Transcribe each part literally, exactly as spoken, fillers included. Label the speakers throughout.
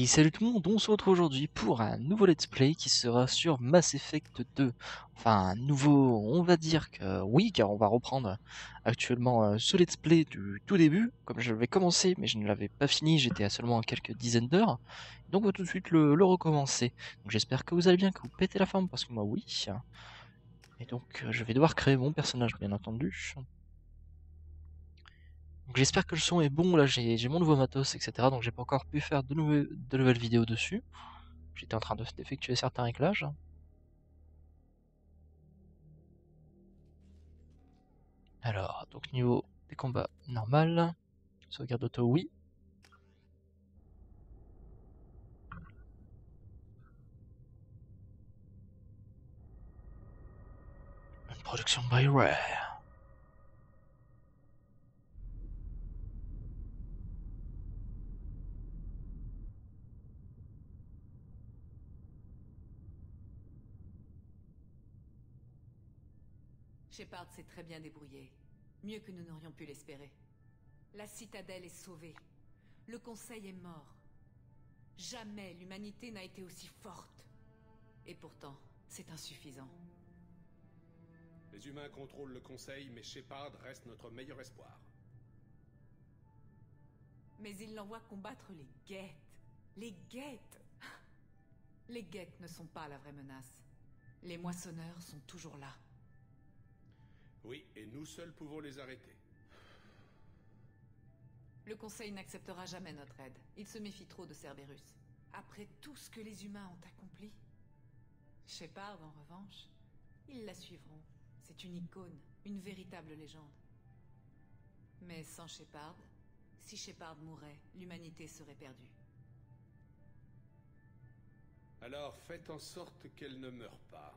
Speaker 1: Et salut tout le monde, on se retrouve aujourd'hui pour un nouveau let's play qui sera sur Mass Effect deux. Enfin, un nouveau, on va dire que oui, car on va reprendre actuellement euh, ce let's play du tout début, comme je l'avais commencé, mais je ne l'avais pas fini, j'étais à seulement quelques dizaines d'heures. Donc on va tout de suite le, le recommencer. Donc j'espère que vous allez bien, que vous pétez la forme, parce que moi oui. Et donc euh, je vais devoir créer mon personnage, bien entendu. Donc j'espère que le son est bon, là j'ai j'ai mon nouveau matos, et cetera. Donc j'ai pas encore pu faire de, nouvel- de nouvelles vidéos dessus. J'étais en train de- d'effectuer certains réglages. Alors, donc niveau des combats normal, sauvegarde auto oui. Une production by Rare.
Speaker 2: Shepard s'est très bien débrouillé. Mieux que nous n'aurions pu l'espérer. La citadelle est sauvée. Le Conseil est mort. Jamais l'humanité n'a été aussi forte. Et pourtant, c'est insuffisant.
Speaker 3: Les humains contrôlent le Conseil, mais Shepard reste notre meilleur espoir.
Speaker 2: Mais il l'envoie combattre les Geth. Les Geth. Les Geth ne sont pas la vraie menace. Les moissonneurs sont toujours là.
Speaker 3: Oui, et nous seuls pouvons les arrêter.
Speaker 2: Le Conseil n'acceptera jamais notre aide. Il se méfie trop de Cerberus. Après tout ce que les humains ont accompli. Shepard, en revanche, ils la suivront. C'est une icône, une véritable légende. Mais sans Shepard, si Shepard mourait, l'humanité serait perdue.
Speaker 3: Alors faites en sorte qu'elle ne meure pas.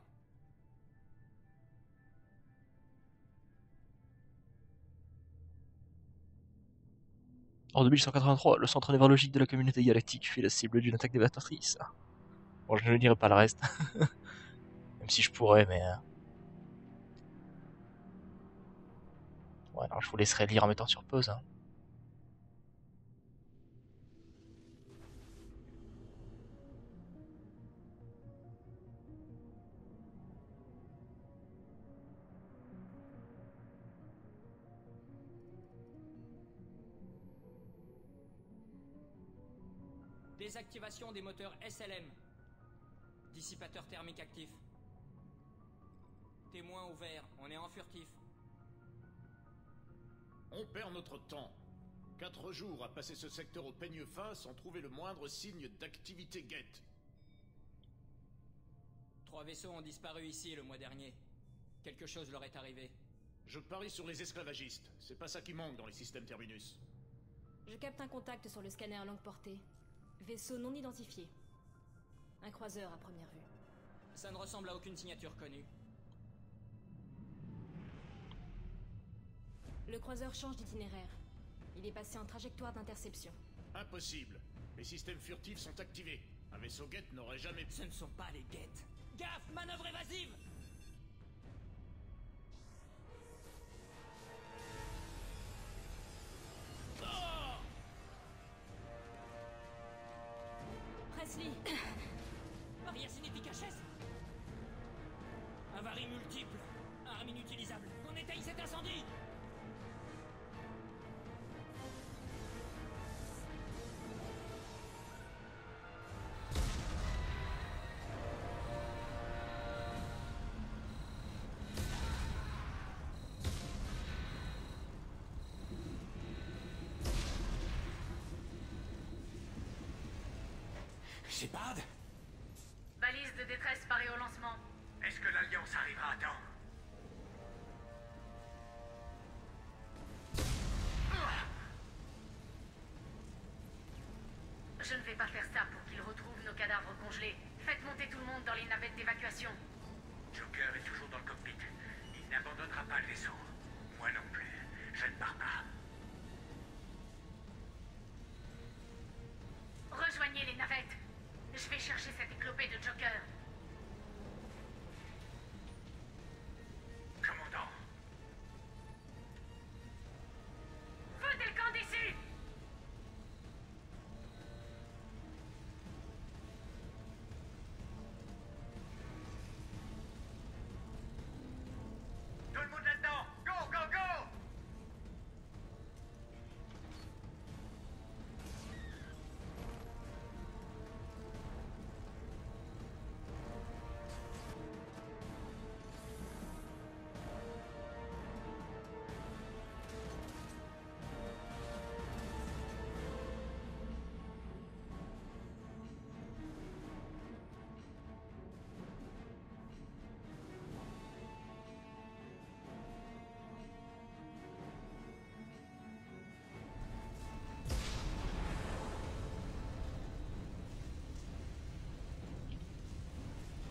Speaker 1: En deux mille cent quatre-vingt-trois, le centre névrologique de la communauté galactique fut la cible d'une attaque dévastatrice. Bon, je ne dirai pas le reste. Même si je pourrais, mais... euh, Ouais, alors je vous laisserai lire en mettant sur pause. Hein.
Speaker 4: Désactivation des moteurs S L M. Dissipateur thermique actif. Témoin ouvert, on est en furtif.
Speaker 5: On perd notre temps. Quatre jours à passer ce secteur au peigne fin sans trouver le moindre signe d'activité Geth.
Speaker 4: Trois vaisseaux ont disparu ici le mois dernier. Quelque chose leur est arrivé.
Speaker 5: Je parie sur les esclavagistes. C'est pas ça qui manque dans les systèmes Terminus.
Speaker 6: Je capte un contact sur le scanner longue portée. Vaisseau non identifié. Un croiseur à première vue.
Speaker 4: Ça ne ressemble à aucune signature connue.
Speaker 6: Le croiseur change d'itinéraire. Il est passé en trajectoire d'interception.
Speaker 5: Impossible. Les systèmes furtifs sont activés. Un vaisseau Geth n'aurait jamais...
Speaker 4: Ce ne sont pas les Geth. Gaffe, manœuvre évasive!
Speaker 6: Presley.
Speaker 4: Barrière cinétique H S. Avarie multiple. Arme inutilisable. On éteint cet incendie!
Speaker 7: Shepard?
Speaker 8: Balise de détresse parée au lancement.
Speaker 7: Est-ce que l'Alliance arrivera à temps?
Speaker 8: Je ne vais pas faire ça pour qu'ils retrouvent nos cadavres congelés. Faites monter tout le monde dans les navettes d'évacuation.
Speaker 7: Joker est toujours dans le cockpit. Il n'abandonnera pas le vaisseau. Moi non plus. Je ne pars pas.
Speaker 8: Rejoignez les navettes. Je vais chercher cet éclopé de Joker.
Speaker 7: Commandant.
Speaker 8: Foutez le camp d'ici!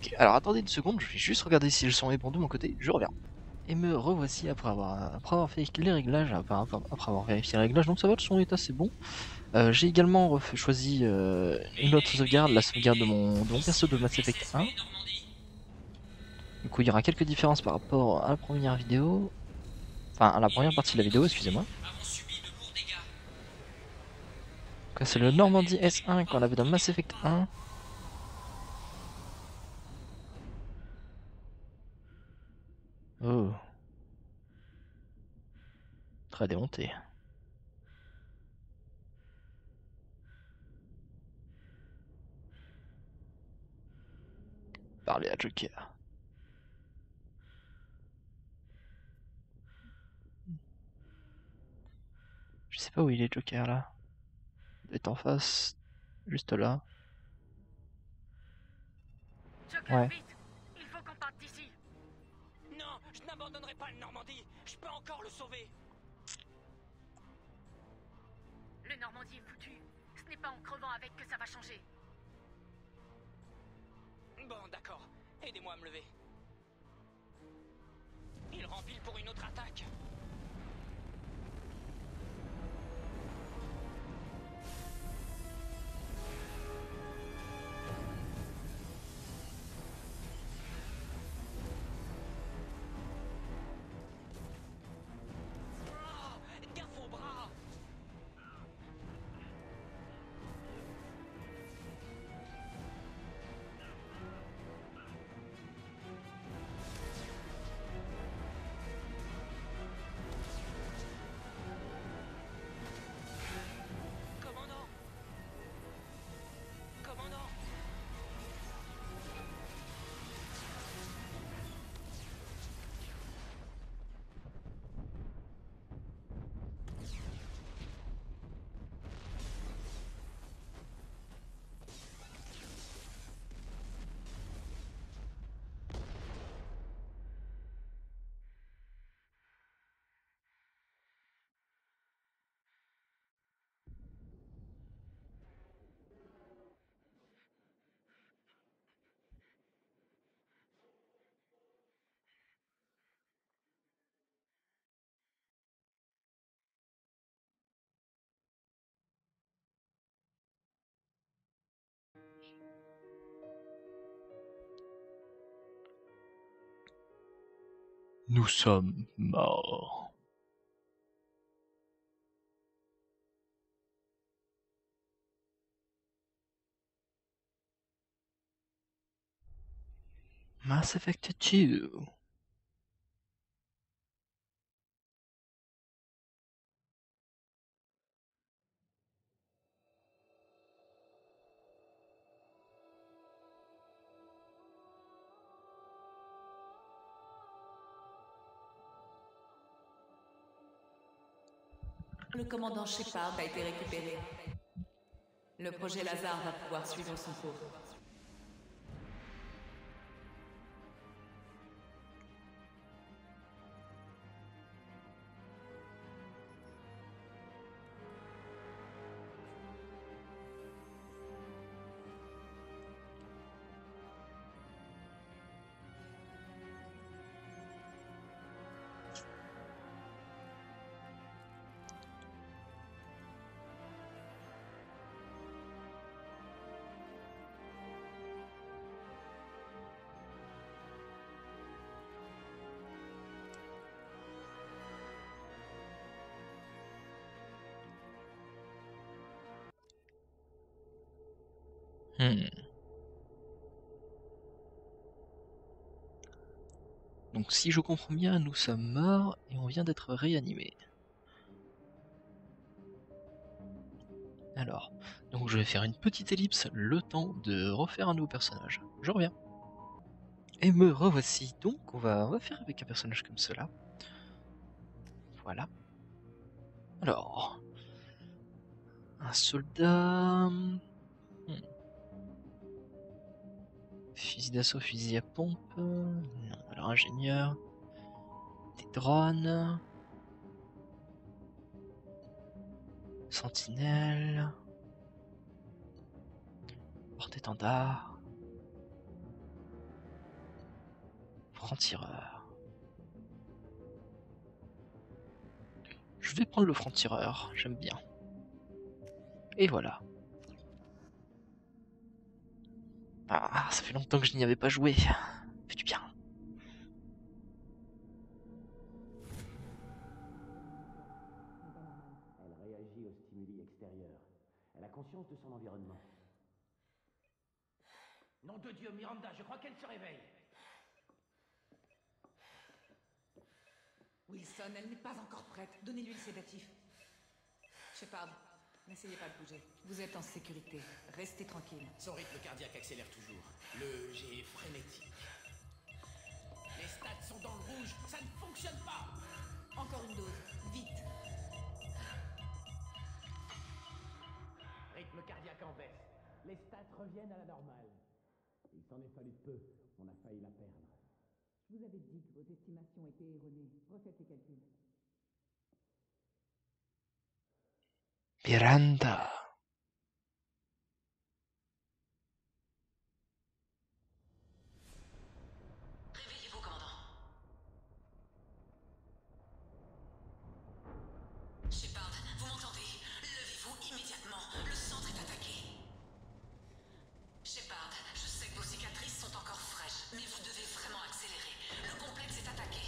Speaker 1: Ok, alors attendez une seconde, je vais juste regarder si le son est bon de mon côté, je reviens. Et me revoici après avoir, après avoir fait les réglages, enfin, après, après avoir vérifié les réglages, donc ça va, le son est assez bon. Euh, J'ai également refait, choisi euh, une autre sauvegarde, la sauvegarde de mon, de mon perso de Mass Effect un. Du coup il y aura quelques différences par rapport à la première vidéo, enfin à la première partie de la vidéo, excusez-moi. C'est le Normandy S un qu'on avait dans Mass Effect un. Oh. Très démonté. Parler à Joker. Je sais pas où il est Joker là. Il doit être en face. Juste là.
Speaker 8: Joker,
Speaker 1: Ouais.
Speaker 8: vite! Il faut qu'on parte d'ici!
Speaker 4: Non, je n'abandonnerai pas le Normandie. Je peux encore le sauver.
Speaker 8: Le Normandie est foutu. Ce n'est pas en crevant avec que ça va changer.
Speaker 4: Bon, d'accord. Aidez-moi à me lever. Il rempile pour une autre attaque. Ah, gaffe au bras. Commandant. Commandant.
Speaker 1: Nous sommes morts. Mass Effect deux.
Speaker 2: Le commandant Shepard a été récupéré. Le projet Lazare va pouvoir suivre son cours.
Speaker 1: Hmm. Donc si je comprends bien, nous sommes morts et on vient d'être réanimés. Alors, donc je vais faire une petite ellipse, le temps de refaire un nouveau personnage. Je reviens. Et me revoici. Donc on va, on va faire avec un personnage comme cela. Voilà. Alors, un soldat. Hmm. Fusil d'assaut, fusil à pompe. Non, alors ingénieur. Des drones. Sentinelle. Porte-étendard. franc-tireur. Je vais prendre le franc-tireur, j'aime bien. Et voilà. Ah, ça fait longtemps que je n'y avais pas joué. Ça fait du bien.
Speaker 9: Elle réagit aux stimuli extérieurs. Elle a conscience de son environnement. Nom de Dieu, Miranda, je crois qu'elle se réveille.
Speaker 2: Wilson, elle n'est pas encore prête. Donnez-lui le sédatif. Shepard, n'essayez pas de bouger. Vous êtes en sécurité. Restez tranquille.
Speaker 5: Son rythme cardiaque accélère toujours. Le G est frénétique. Les stats sont dans le rouge, ça ne fonctionne pas.
Speaker 2: Encore une dose. Vite.
Speaker 9: Rythme cardiaque en baisse. Les stats reviennent à la normale. Il s'en est fallu peu. On a failli la perdre.
Speaker 2: Je vous avais dit que vos estimations étaient erronées. Refaites les calculs.
Speaker 1: Miranda.
Speaker 8: Réveillez-vous, commandant. Shepard, vous m'entendez? Levez-vous immédiatement. Le centre est attaqué. Shepard, je sais que vos cicatrices sont encore fraîches, mais vous devez vraiment accélérer. Le complexe est attaqué.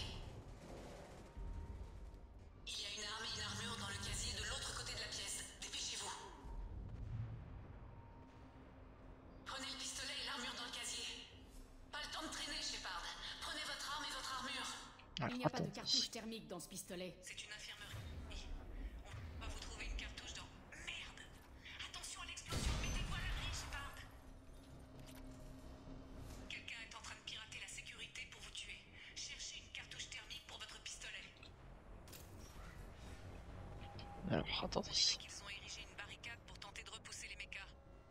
Speaker 8: Il y a une arme et une armure dans le casier de l'autre côté de la pièce. Dépêchez-vous. Prenez le pistolet et l'armure dans le casier. Pas le temps de traîner, Shepard. Prenez votre arme et votre armure.
Speaker 1: Alors,
Speaker 6: Il n'y a pas de
Speaker 1: attendez.
Speaker 6: cartouche thermique dans ce pistolet.
Speaker 8: C'est une infirmerie. Oui. On va vous trouver une cartouche dans... Merde. Attention à l'explosion. Mettez-vous à l'abri, Shepard. Quelqu'un est en train de pirater la sécurité pour vous tuer. Cherchez une cartouche thermique pour votre pistolet.
Speaker 1: Alors, attendez.
Speaker 8: On dirait qu'ils ont érigé une barricade pour tenter de repousser les mechas.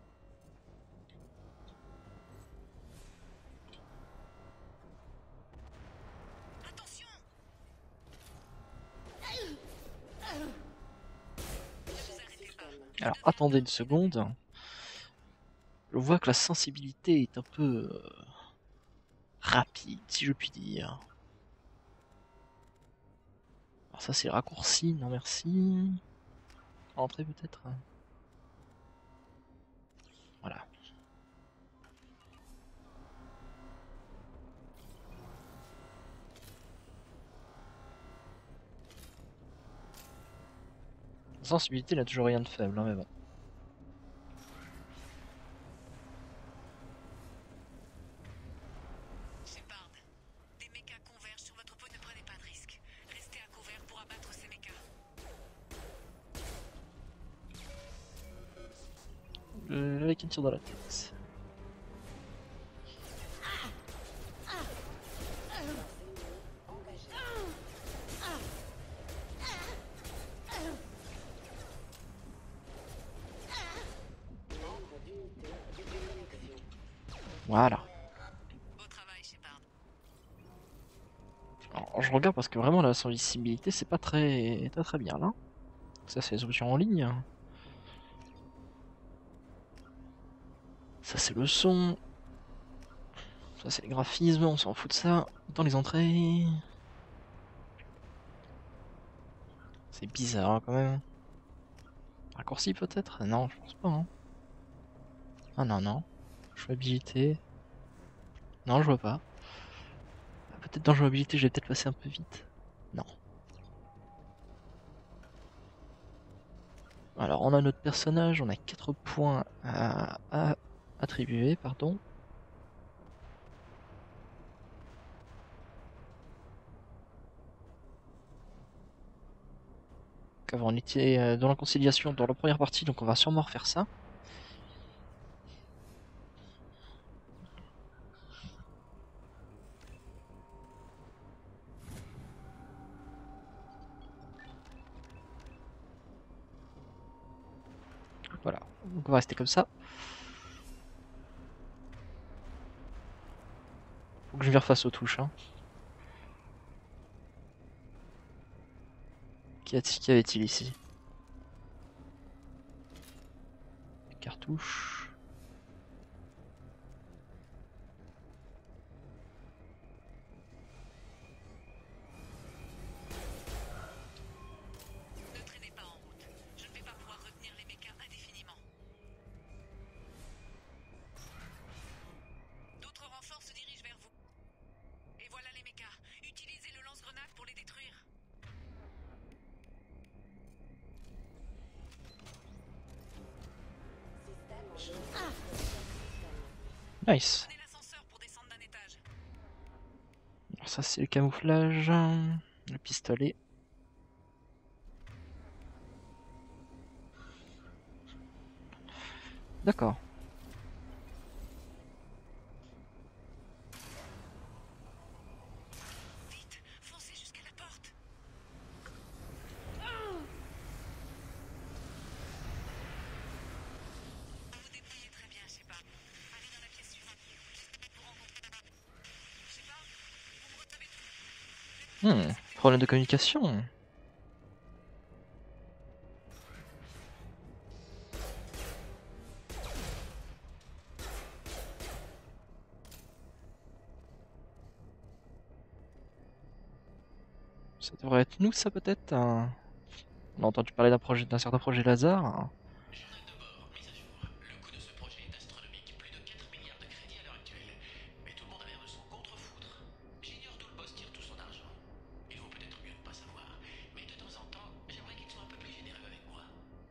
Speaker 8: Attention! Ne vous arrêtez pas.
Speaker 1: Alors, attendez une seconde. Je vois que la sensibilité est un peu euh, rapide, si je puis dire. Alors ça c'est le raccourci, non merci. Entrée peut-être. Voilà. La sensibilité n'a toujours rien de faible, hein, mais bon.
Speaker 8: Shepard, des mechas convergent sur votre peau, ne prenez pas de risques. Restez à couvert pour abattre ces mechas.
Speaker 1: Euh, avec une tire dans la tête. Voilà.
Speaker 8: Beau travail, Shepard.
Speaker 1: Alors, je regarde parce que vraiment la sensibilité c'est pas très très très bien là. Ça c'est les options en ligne. Ça c'est le son. Ça c'est les graphismes, on s'en fout de ça. Dans les entrées. C'est bizarre hein, quand même. Raccourci peut-être? Non, je pense pas. Hein. Ah non, non. Jouabilité. Non, je vois pas. Peut-être dans jouabilité, j'ai peut-être passé un peu vite. Non. Alors, on a notre personnage, on a quatre points à, à attribuer, pardon. Avant, on était dans la conciliation dans la première partie, donc on va sûrement refaire ça. Voilà, donc on va rester comme ça. Faut que je m'y refasse aux touches. Hein. Qu'y avait-il ici? Cartouche. Nice.
Speaker 8: Prenez l'ascenseur pour descendre d'un étage.
Speaker 1: Alors ça c'est le camouflage, le pistolet. D'accord.
Speaker 8: Vite, foncez jusqu'à la porte. Vous vous débrouillez très bien, Shepard. Allez dans la pièce suivante. J'espère vous rencontrer. Shepard, vous me recevez?
Speaker 1: Hmm, problème de communication. Ça devrait être nous, ça peut-être un- On a entendu parler d'un projet, d'un certain projet Lazare.
Speaker 5: Journal de bord, mise à jour. Le coût de ce projet est astronomique, plus de quatre milliards de crédits à l'heure actuelle. Mais tout le monde a l'air de s'en contre-foutre. J'ignore d'où le boss tire tout son argent. Il vaut peut-être mieux ne pas savoir, mais de temps en temps, j'aimerais qu'il soit un peu plus généreux avec moi.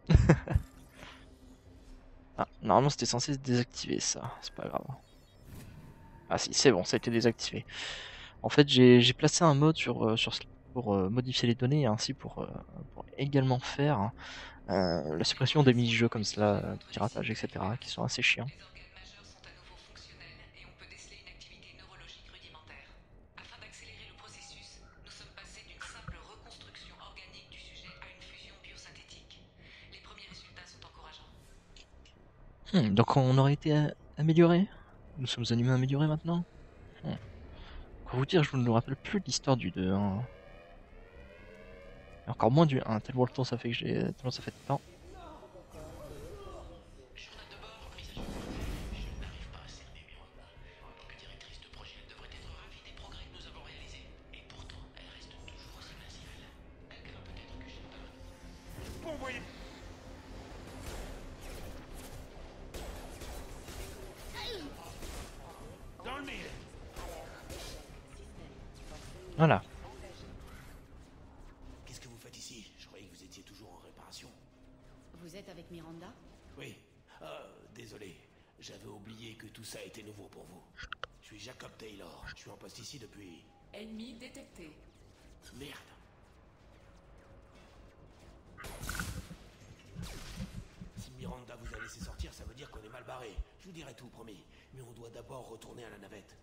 Speaker 1: Ah, normalement c'était censé se désactiver ça, c'est pas grave. Ah si, c'est bon, ça a été désactivé. En fait, j'ai j'ai placé un mode sur, euh, sur Slack pour euh, modifier les données et ainsi pour, euh, pour également faire euh, la suppression des mini-jeux comme cela, euh, de piratage, et cetera, qui sont assez chiants.
Speaker 2: Les organes majeurs sont à nouveau fonctionnels et on peut déceler une activité neurologique rudimentaire. Afin d'accélérer le processus, nous sommes passés d'une simple reconstruction organique du sujet à une fusion biosynthétique. Les premiers résultats sont encourageants.
Speaker 1: Hmm, donc on aurait été euh, amélioré. Nous sommes animés améliorés maintenant. Hmm. Pour vous dire, je ne me rappelle plus de l'histoire du deux. Hein. Et encore moins du un, tellement le temps ça fait que j'ai. Tellement ça fait de temps.
Speaker 5: Journal de bord, mise à jour. Je n'arrive pas à cerner Miranda. En tant que directrice de projet, elle devrait être ravie des progrès que nous avons réalisés. Et pourtant, elle reste toujours aussi partielle. Elle craint peut-être que Shepard...
Speaker 7: Bon, voyez. Dans le mille.
Speaker 1: Voilà.
Speaker 9: Qu'est-ce que vous faites ici? Je croyais que vous étiez toujours en réparation.
Speaker 6: Vous êtes avec Miranda?
Speaker 9: Oui. Ah, désolé. J'avais oublié que tout ça était nouveau pour vous. Je suis Jacob Taylor. Je suis en poste ici depuis...
Speaker 2: Ennemi détecté.
Speaker 9: Merde. Si Miranda vous a laissé sortir, ça veut dire qu'on est mal barré. Je vous dirai tout, promis. Mais on doit d'abord retourner à la navette.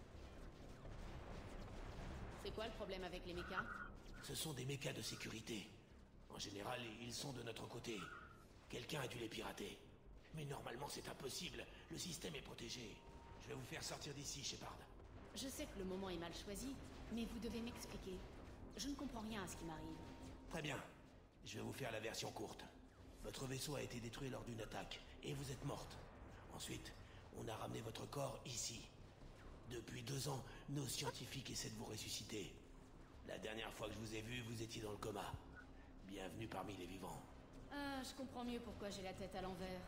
Speaker 6: C'est quoi le problème avec les mechas?
Speaker 9: Ce sont des mechas de sécurité. En général, ils sont de notre côté. Quelqu'un a dû les pirater. Mais normalement, c'est impossible. Le système est protégé. Je vais vous faire sortir d'ici, Shepard.
Speaker 6: Je sais que le moment est mal choisi, mais vous devez m'expliquer. Je ne comprends rien à ce qui m'arrive.
Speaker 9: Très bien. Je vais vous faire la version courte. Votre vaisseau a été détruit lors d'une attaque, et vous êtes morte. Ensuite, on a ramené votre corps ici. Depuis deux ans, nos scientifiques essaient de vous ressusciter. La dernière fois que je vous ai vu, vous étiez dans le coma. Bienvenue parmi les vivants.
Speaker 6: Ah, je comprends mieux pourquoi j'ai la tête à l'envers.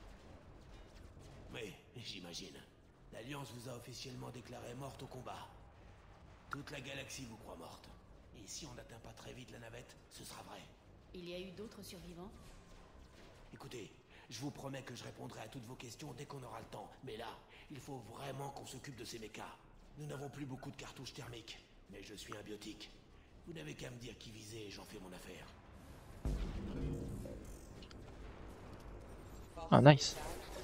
Speaker 9: Mais, j'imagine, l'Alliance vous a officiellement déclarée morte au combat. Toute la galaxie vous croit morte. Et si on n'atteint pas très vite la navette, ce sera vrai.
Speaker 6: Il y a eu d'autres survivants?
Speaker 9: Écoutez, je vous promets que je répondrai à toutes vos questions dès qu'on aura le temps. Mais là, il faut vraiment qu'on s'occupe de ces mechas. Nous n'avons plus beaucoup de cartouches thermiques, mais je suis un biotique. Vous n'avez qu'à me dire qui viser et j'en fais mon affaire.
Speaker 1: Ah, nice.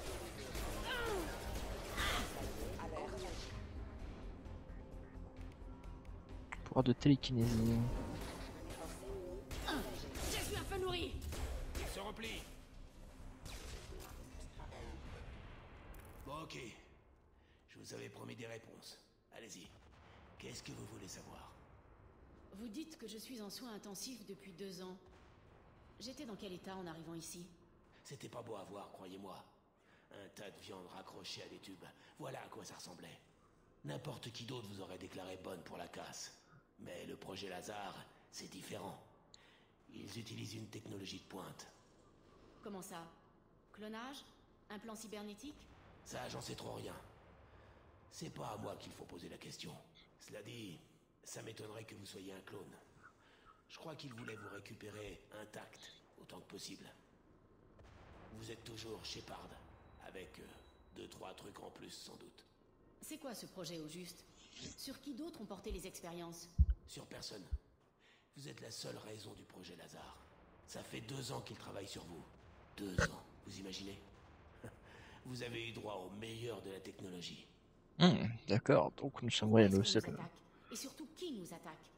Speaker 1: Pouvoir de télékinésie.
Speaker 6: Je suis un peu nourri!
Speaker 9: Il se replie. Bon, ok. Je vous avais promis des réponses. Allez-y. Qu'est-ce que vous voulez savoir?
Speaker 6: Vous dites que je suis en soins intensifs depuis deux ans. J'étais dans quel état en arrivant ici?
Speaker 9: C'était pas beau à voir, croyez-moi. Un tas de viande raccrochée à des tubes. Voilà à quoi ça ressemblait. N'importe qui d'autre vous aurait déclaré bonne pour la casse. Mais le projet Lazare, c'est différent. Ils utilisent une technologie de pointe.
Speaker 6: Comment ça? Clonage? Implant cybernétique?
Speaker 9: Ça, j'en sais trop rien. C'est pas à moi qu'il faut poser la question. Cela dit, ça m'étonnerait que vous soyez un clone. Je crois qu'ils voulaient vous récupérer intact, autant que possible. Vous êtes toujours Shepard, avec euh, Deux, trois trucs en plus, sans doute.
Speaker 10: C'est quoi ce projet au juste? Sur qui d'autres ont porté les expériences?
Speaker 9: Sur personne. Vous êtes la seule raison du projet Lazare. Ça fait deux ans qu'il travaille sur vous. Deux ans, vous imaginez? Vous avez eu droit au meilleur de la technologie.
Speaker 1: Hmm, d'accord, donc nous sommes ouais, le seul.
Speaker 10: Et surtout, qui nous attaque?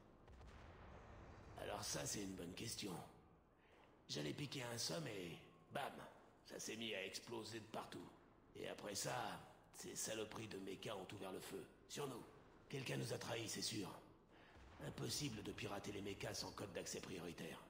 Speaker 9: Alors ça, c'est une bonne question. J'allais piquer un somme et... bam! Ça s'est mis à exploser de partout. Et après ça, ces saloperies de méca ont ouvert le feu. Sur nous. Quelqu'un nous a trahis, c'est sûr. Impossible de pirater les mécas sans code d'accès prioritaire.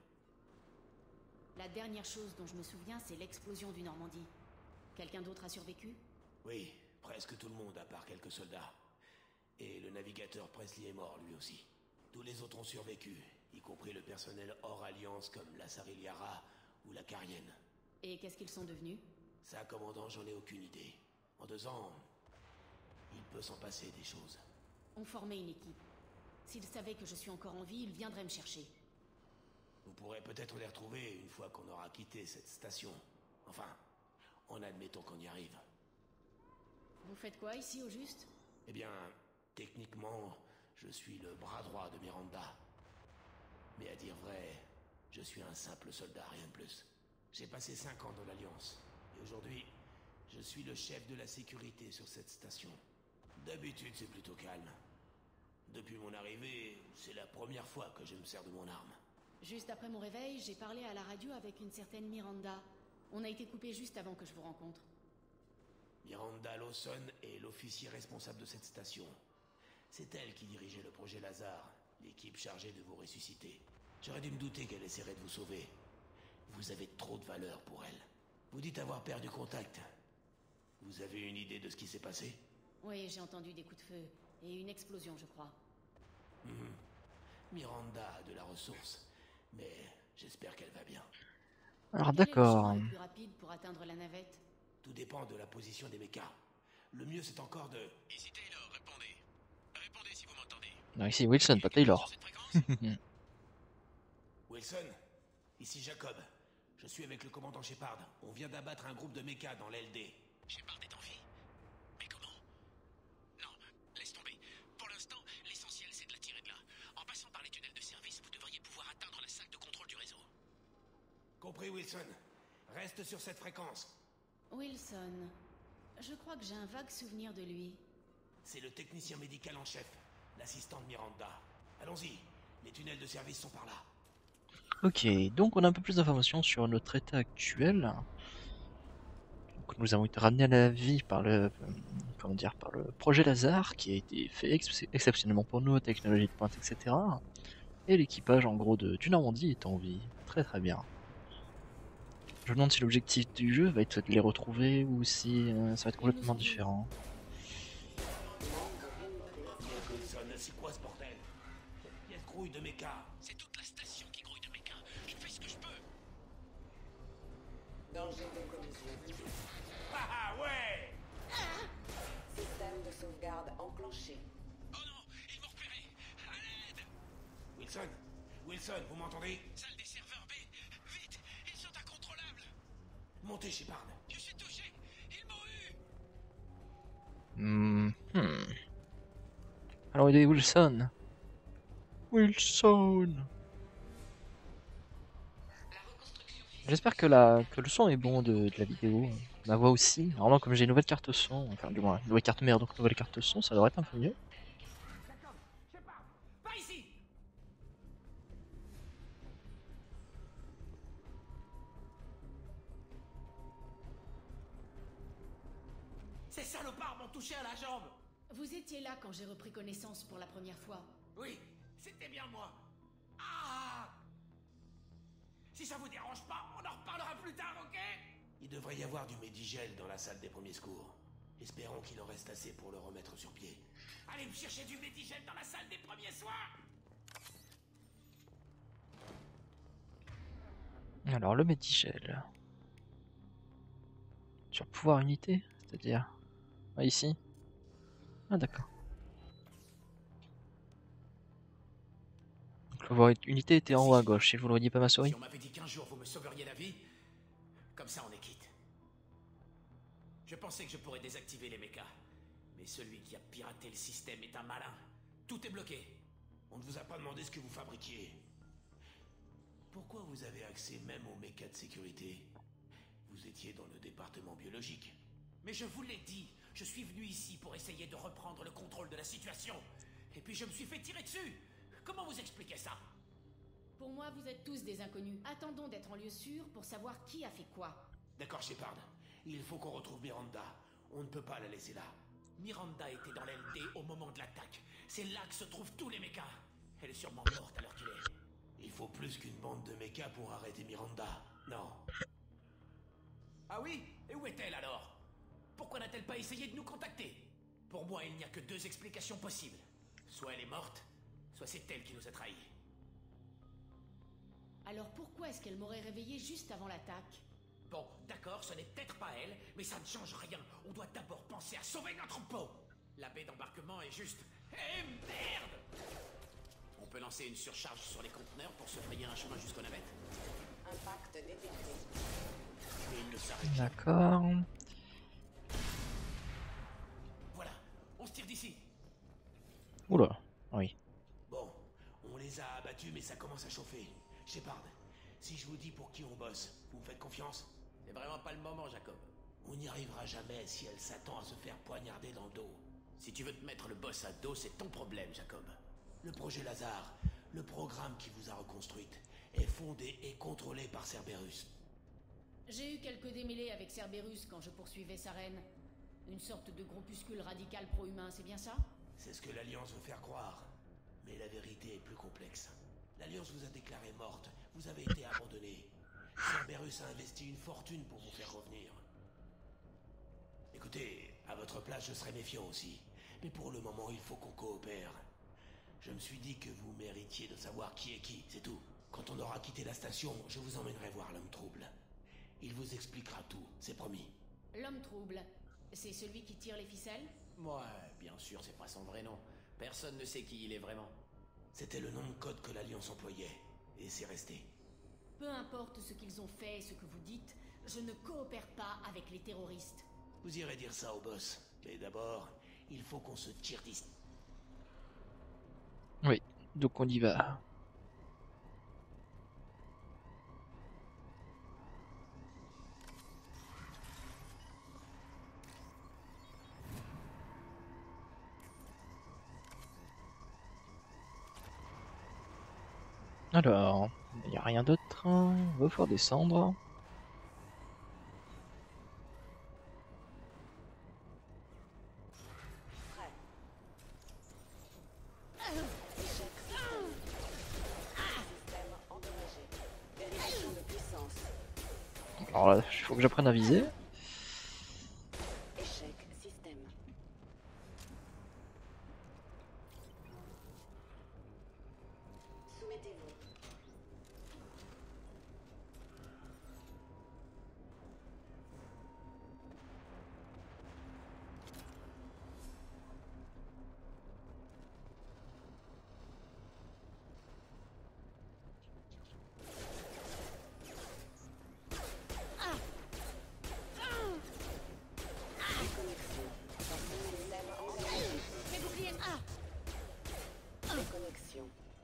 Speaker 10: La dernière chose dont je me souviens, c'est l'explosion du Normandie. Quelqu'un d'autre a survécu?
Speaker 9: Oui, presque tout le monde, à part quelques soldats. Et le navigateur Presley est mort, lui aussi. Tous les autres ont survécu, y compris le personnel hors alliance comme la Sariliara ou la Carienne.
Speaker 10: Et qu'est-ce qu'ils sont devenus?
Speaker 9: Ça, commandant, j'en ai aucune idée. En deux ans, il peut s'en passer des choses.
Speaker 10: On formait une équipe. S'ils savaient que je suis encore en vie, ils viendraient me chercher.
Speaker 9: Vous pourrez peut-être les retrouver une fois qu'on aura quitté cette station. Enfin, en admettant qu'on y arrive.
Speaker 10: Vous faites quoi ici, au juste?
Speaker 9: Eh bien, techniquement, je suis le bras droit de Miranda. Mais à dire vrai, je suis un simple soldat, rien de plus. J'ai passé cinq ans dans l'Alliance. Et aujourd'hui, je suis le chef de la sécurité sur cette station. D'habitude, c'est plutôt calme. Depuis mon arrivée, c'est la première fois que je me sers de mon arme.
Speaker 10: Juste après mon réveil, j'ai parlé à la radio avec une certaine Miranda. On a été coupé juste avant que je vous rencontre.
Speaker 9: Miranda Lawson est l'officier responsable de cette station. C'est elle qui dirigeait le projet Lazare, l'équipe chargée de vous ressusciter. J'aurais dû me douter qu'elle essaierait de vous sauver. Vous avez trop de valeur pour elle. Vous dites avoir perdu contact. Vous avez une idée de ce qui s'est passé?
Speaker 10: Oui, j'ai entendu des coups de feu. Et une explosion, je crois.
Speaker 9: Mmh. Miranda a de la ressource. Mais j'espère qu'elle va bien.
Speaker 1: Alors d'accord.
Speaker 10: Quel est le chemin le plus rapide pour atteindre la navette?
Speaker 9: Tout dépend de la position des mécas. Le mieux, c'est encore de...
Speaker 5: Ici Taylor, répondez. Répondez si vous m'entendez.
Speaker 1: Non, ici Wilson, pas Taylor.
Speaker 9: Wilson, ici Jacob. Je suis avec le commandant Shepard. On vient d'abattre un groupe de mécas dans l'L D.
Speaker 5: Shepard est en vie? Mais comment? Non, laisse tomber. Pour l'instant, l'essentiel c'est de la tirer de là. En passant par les tunnels de service, vous devriez pouvoir atteindre la salle de contrôle du réseau.
Speaker 9: Compris, Wilson. Reste sur cette fréquence.
Speaker 10: Wilson. Je crois que j'ai un vague souvenir de lui.
Speaker 9: C'est le technicien médical en chef, l'assistant de Miranda. Allons-y, les tunnels de service sont par là.
Speaker 1: Ok, donc on a un peu plus d'informations sur notre état actuel. Donc nous avons été ramenés à la vie par le, euh, comment dire, par le projet Lazare, qui a été fait ex exceptionnellement pour nous, technologie de pointe, et cetera. Et l'équipage en gros de, du Normandie est en vie. Très très bien. Je me demande si l'objectif du jeu va être de les retrouver ou si euh, ça va être complètement différent.
Speaker 9: C'est quoi ce bordel? Il y a de grouille de méca.
Speaker 5: C'est toute la station qui grouille de méca. Je fais ce que je peux.
Speaker 11: Danger de collision.
Speaker 9: Ah ah ouais!
Speaker 11: Système de sauvegarde enclenché.
Speaker 5: Oh non, ils m'ont repéré. À l'aide.
Speaker 9: Wilson, Wilson, vous m'entendez?
Speaker 5: Salle des serveurs B. Vite, ils sont incontrôlables.
Speaker 9: Montez, Shepard.
Speaker 5: Je suis touché. Ils m'ont eu.
Speaker 1: Hmm. hmm. Alors il est Wilson. Wilson. J'espère que, la, que le son est bon de, de la vidéo. Ma voix aussi. Normalement comme j'ai une nouvelle carte son, enfin du moins une nouvelle carte mère donc une nouvelle carte son, ça devrait être un peu mieux.
Speaker 9: Pas ici! Ces salopards m'ont touché à la jambe!
Speaker 10: Vous étiez là quand j'ai repris connaissance pour la première fois.
Speaker 9: Oui, c'était bien moi. Ah! Si ça vous dérange pas, on en reparlera plus tard, ok? Il devrait y avoir du Medigel dans la salle des premiers secours. Espérons qu'il en reste assez pour le remettre sur pied. Allez me chercher du Medigel dans la salle des premiers soins!
Speaker 1: Alors le Medigel. Sur pouvoir unité, c'est-à-dire... Ah, ici. Ah d'accord. Donc le pouvoir unité était en haut à gauche, si vous ne voyez pas ma souris.
Speaker 9: Si on m'avait dit qu'un jour vous me sauveriez la vie, comme ça on est quitte. Je pensais que je pourrais désactiver les mechas. Mais celui qui a piraté le système est un malin. Tout est bloqué. On ne vous a pas demandé ce que vous fabriquiez. Pourquoi vous avez accès même aux mechas de sécurité? Vous étiez dans le département biologique. Mais je vous l'ai dit, je suis venu ici pour essayer de reprendre le contrôle de la situation. Et puis je me suis fait tirer dessus. Comment vous expliquez ça?
Speaker 10: Pour moi, vous êtes tous des inconnus. Attendons d'être en lieu sûr pour savoir qui a fait quoi.
Speaker 9: D'accord, Shepard. Il faut qu'on retrouve Miranda. On ne peut pas la laisser là. Miranda était dans l'L D au moment de l'attaque. C'est là que se trouvent tous les mechas. Elle est sûrement morte à l'heure qu'il est. Il faut plus qu'une bande de mechas pour arrêter Miranda. Non. Ah oui? Et où est-elle alors? Pourquoi n'a-t-elle pas essayé de nous contacter? Pour moi, il n'y a que deux explications possibles. Soit elle est morte, soit c'est elle qui nous a trahis.
Speaker 10: Alors pourquoi est-ce qu'elle m'aurait réveillé juste avant l'attaque?
Speaker 9: Bon, d'accord, ce n'est peut-être pas elle, mais ça ne change rien. On doit d'abord penser à sauver notre peau. La baie d'embarquement est juste... Eh merde! On peut lancer une surcharge sur les conteneurs pour se frayer un chemin jusqu'aux navettes.
Speaker 11: Impact détecté.
Speaker 9: Mais il ne s'arrête.
Speaker 1: D'accord.
Speaker 9: Voilà, on se tire d'ici.
Speaker 1: Oula, oui.
Speaker 9: Bon, on les a abattus, mais ça commence à chauffer. Shepard, si je vous dis pour qui on bosse, vous me faites confiance? C'est vraiment pas le moment, Jacob. On n'y arrivera jamais si elle s'attend à se faire poignarder dans le dos. Si tu veux te mettre le boss à dos, c'est ton problème, Jacob. Le projet Lazare, le programme qui vous a reconstruite, est fondé et contrôlé par Cerberus.
Speaker 10: J'ai eu quelques démêlés avec Cerberus quand je poursuivais sa reine. Une sorte de groupuscule radical pro-humain, c'est bien ça?
Speaker 9: C'est ce que l'Alliance veut faire croire. Mais la vérité est plus complexe. L'Alliance vous a déclaré morte, vous avez été abandonné. Cerberus a investi une fortune pour vous faire revenir. Écoutez, à votre place, je serais méfiant aussi. Mais pour le moment, il faut qu'on coopère. Je me suis dit que vous méritiez de savoir qui est qui, c'est tout. Quand on aura quitté la station, je vous emmènerai voir l'homme trouble. Il vous expliquera tout, c'est promis.
Speaker 10: L'homme trouble, c'est celui qui tire les ficelles?
Speaker 9: Ouais, bien sûr, c'est pas son vrai nom. Personne ne sait qui il est vraiment. C'était le nom de code que l'Alliance employait, et c'est resté.
Speaker 10: Peu importe ce qu'ils ont fait et ce que vous dites, je ne coopère pas avec les terroristes.
Speaker 9: Vous irez dire ça au boss. Mais d'abord, il faut qu'on se tire d'ici.
Speaker 1: Oui, donc on y va. Alors, il n'y a rien d'autre. On va pouvoir descendre. Alors là, il faut que j'apprenne à viser.
Speaker 11: Échec système. Soumettez-vous. Déconnexion.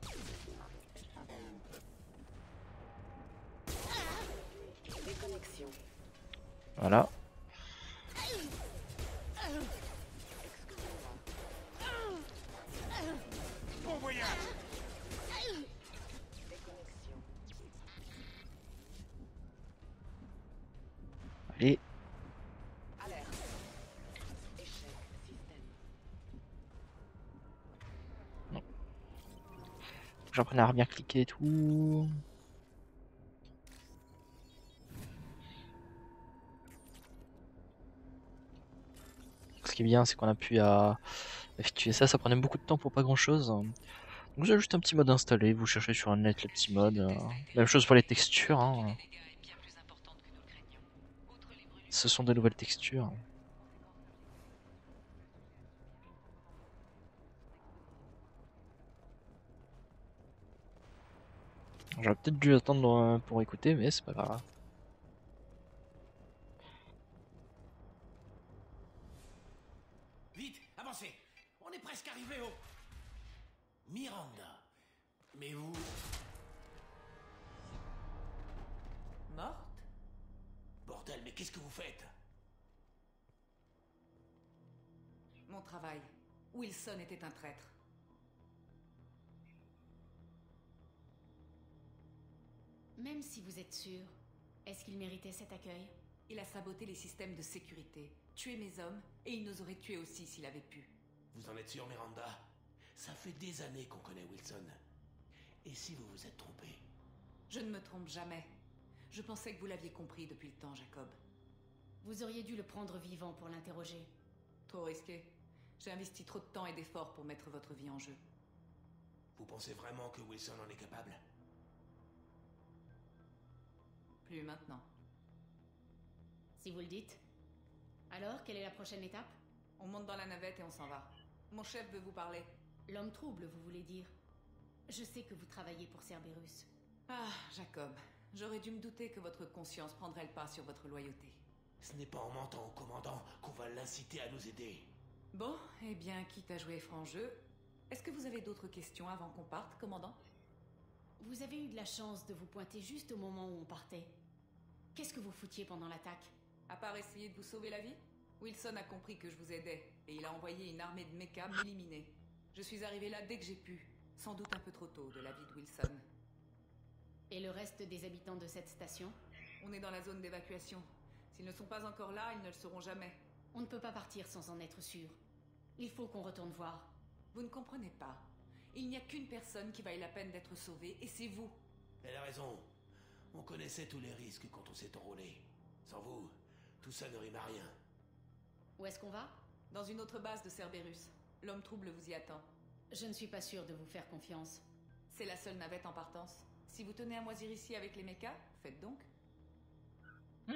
Speaker 11: Déconnexion.
Speaker 1: Voilà.
Speaker 9: Bon voyage!
Speaker 11: Déconnexion.
Speaker 1: Allez.
Speaker 11: Alerte. Échec système.
Speaker 1: Faut que j'apprenne à bien cliquer et tout. Ce qui est bien, c'est qu'on a pu à effectuer ça, ça prenait beaucoup de temps pour pas grand chose. Donc vous avez juste un petit mode installé, vous cherchez sur un net les petits modes. euh, Même chose pour les textures. Hein. Ce sont de nouvelles textures. J'aurais peut-être dû attendre euh, pour écouter, mais c'est pas grave.
Speaker 9: Mais vous...
Speaker 2: Morte?
Speaker 9: Bordel, mais qu'est-ce que vous faites?
Speaker 2: Mon travail. Wilson était un traître.
Speaker 10: Même si vous êtes sûr, est-ce qu'il méritait cet accueil?
Speaker 2: Il a saboté les systèmes de sécurité, tué mes hommes, et il nous aurait tués aussi s'il avait pu.
Speaker 9: Vous en êtes sûr, Miranda? Ça fait des années qu'on connaît Wilson. Et si vous vous êtes trompé?
Speaker 2: Je ne me trompe jamais. Je pensais que vous l'aviez compris depuis le temps, Jacob.
Speaker 10: Vous auriez dû le prendre vivant pour l'interroger.
Speaker 2: Trop risqué. J'ai investi trop de temps et d'efforts pour mettre votre vie en jeu.
Speaker 9: Vous pensez vraiment que Wilson en est capable?
Speaker 2: Plus maintenant.
Speaker 10: Si vous le dites. Alors, quelle est la prochaine étape?
Speaker 2: On monte dans la navette et on s'en va. Mon chef veut vous parler.
Speaker 10: L'homme trouble, vous voulez dire? Je sais que vous travaillez pour Cerberus.
Speaker 2: Ah, Jacob. J'aurais dû me douter que votre conscience prendrait le pas sur votre loyauté.
Speaker 9: Ce n'est pas en mentant au commandant qu'on va l'inciter à nous aider.
Speaker 2: Bon, eh bien, quitte à jouer franc jeu, est-ce que vous avez d'autres questions avant qu'on parte, commandant?
Speaker 10: Vous avez eu de la chance de vous pointer juste au moment où on partait. Qu'est-ce que vous foutiez pendant l'attaque?
Speaker 2: À part essayer de vous sauver la vie? Wilson a compris que je vous aidais, et il a envoyé une armée de mechas m'éliminer. Je suis arrivé là dès que j'ai pu, sans doute un peu trop tôt de la vie de Wilson.
Speaker 10: Et le reste des habitants de cette station?
Speaker 2: On est dans la zone d'évacuation. S'ils ne sont pas encore là, ils ne le seront jamais.
Speaker 10: On ne peut pas partir sans en être sûr. Il faut qu'on retourne voir.
Speaker 2: Vous ne comprenez pas. Il n'y a qu'une personne qui vaille la peine d'être sauvée, et c'est vous.
Speaker 9: Elle a raison. On connaissait tous les risques quand on s'est enrôlé. Sans vous, tout ça ne rime à rien.
Speaker 10: Où est-ce qu'on va?
Speaker 2: Dans une autre base de Cerberus. L'homme trouble vous y attend.
Speaker 10: Je ne suis pas sûre de vous faire confiance.
Speaker 2: C'est la seule navette en partance. Si vous tenez à moisir ici avec les mechas, faites donc.
Speaker 1: Hmm.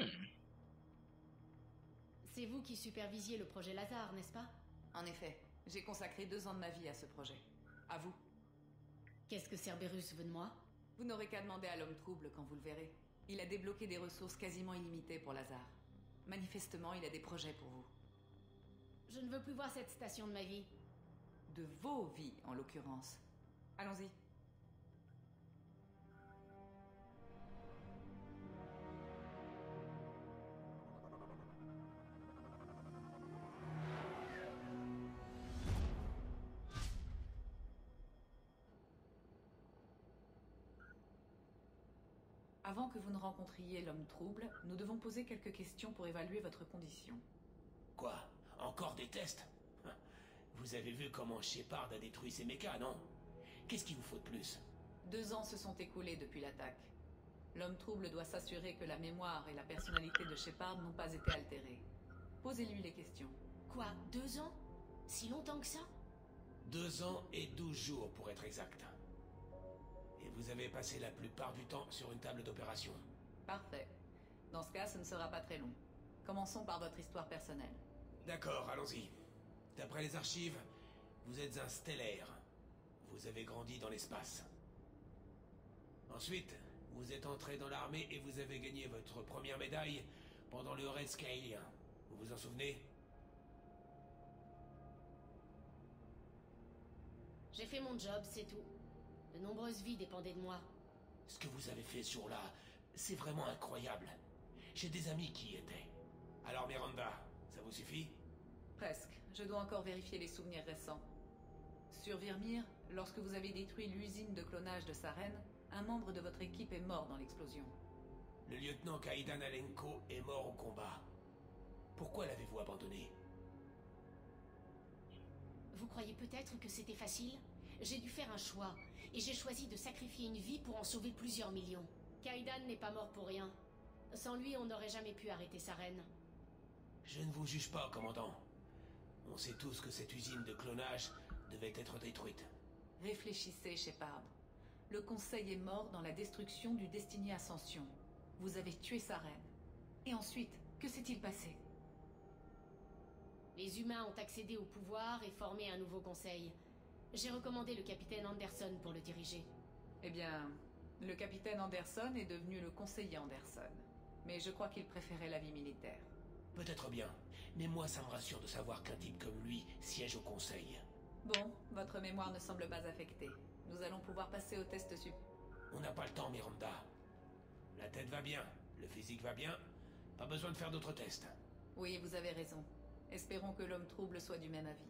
Speaker 10: C'est vous qui supervisiez le projet Lazare, n'est-ce pas?
Speaker 2: En effet, j'ai consacré deux ans de ma vie à ce projet. À vous.
Speaker 10: Qu'est-ce que Cerberus veut de moi?
Speaker 2: Vous n'aurez qu'à demander à l'homme trouble quand vous le verrez. Il a débloqué des ressources quasiment illimitées pour Lazare. Manifestement, il a des projets pour vous.
Speaker 10: Je ne veux plus voir cette station de ma vie.
Speaker 2: De vos vies, en l'occurrence. Allons-y. Avant que vous ne rencontriez l'homme trouble, nous devons poser quelques questions pour évaluer votre condition.
Speaker 9: Quoi? Encore des tests? Vous avez vu comment Shepard a détruit ses mechas, non? Qu'est-ce qu'il vous faut de plus?
Speaker 2: Deux ans se sont écoulés depuis l'attaque. L'homme trouble doit s'assurer que la mémoire et la personnalité de Shepard n'ont pas été altérées. Posez-lui les questions.
Speaker 10: Quoi? Deux ans? Si longtemps que ça?
Speaker 9: Deux ans et douze jours, pour être exact. Et vous avez passé la plupart du temps sur une table d'opération.
Speaker 2: Parfait. Dans ce cas, ce ne sera pas très long. Commençons par votre histoire personnelle.
Speaker 9: D'accord, allons-y. D'après les archives, vous êtes un stellaire. Vous avez grandi dans l'espace. Ensuite, vous êtes entré dans l'armée et vous avez gagné votre première médaille pendant le raid Skyalien. Vous vous en souvenez?
Speaker 10: J'ai fait mon job, c'est tout. De nombreuses vies dépendaient de moi.
Speaker 9: Ce que vous avez fait ce jour-là, c'est vraiment incroyable. J'ai des amis qui y étaient. Alors Miranda, ça vous suffit?
Speaker 2: Presque. Je dois encore vérifier les souvenirs récents. Sur Virmir, lorsque vous avez détruit l'usine de clonage de Saren, un membre de votre équipe est mort dans l'explosion.
Speaker 9: Le lieutenant Kaidan Alenko est mort au combat. Pourquoi l'avez-vous abandonné?
Speaker 10: Vous croyez peut-être que c'était facile? J'ai dû faire un choix, et j'ai choisi de sacrifier une vie pour en sauver plusieurs millions. Kaidan n'est pas mort pour rien. Sans lui, on n'aurait jamais pu arrêter Saren.
Speaker 9: Je ne vous juge pas, commandant. On sait tous que cette usine de clonage devait être détruite.
Speaker 2: Réfléchissez, Shepard. Le Conseil est mort dans la destruction du Destiny Ascension. Vous avez tué Saren. Et ensuite, que s'est-il passé?
Speaker 10: Les humains ont accédé au pouvoir et formé un nouveau conseil. J'ai recommandé le capitaine Anderson pour le diriger.
Speaker 2: Eh bien, le capitaine Anderson est devenu le conseiller Anderson. Mais je crois qu'il préférait la vie militaire.
Speaker 9: Peut-être bien, mais moi ça me rassure de savoir qu'un type comme lui siège au conseil.
Speaker 2: Bon, votre mémoire ne semble pas affectée. Nous allons pouvoir passer au test sup.
Speaker 9: On n'a pas le temps, Miranda. La tête va bien, le physique va bien. Pas besoin de faire d'autres tests.
Speaker 2: Oui, vous avez raison. Espérons que l'homme trouble soit du même avis.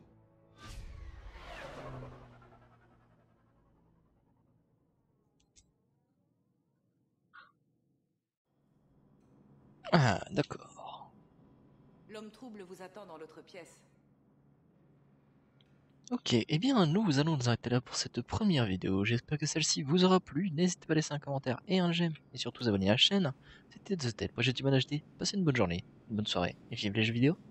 Speaker 1: Ah, d'accord.
Speaker 2: L'homme trouble vous attend dans l'autre pièce.
Speaker 1: Ok, et eh bien nous allons nous arrêter là pour cette première vidéo. J'espère que celle-ci vous aura plu. N'hésitez pas à laisser un commentaire et un j'aime. Et surtout vous abonner à la chaîne. C'était TheZetel. Moi j'étais H D. Passez une bonne journée, une bonne soirée. Et vive les jeux vidéo.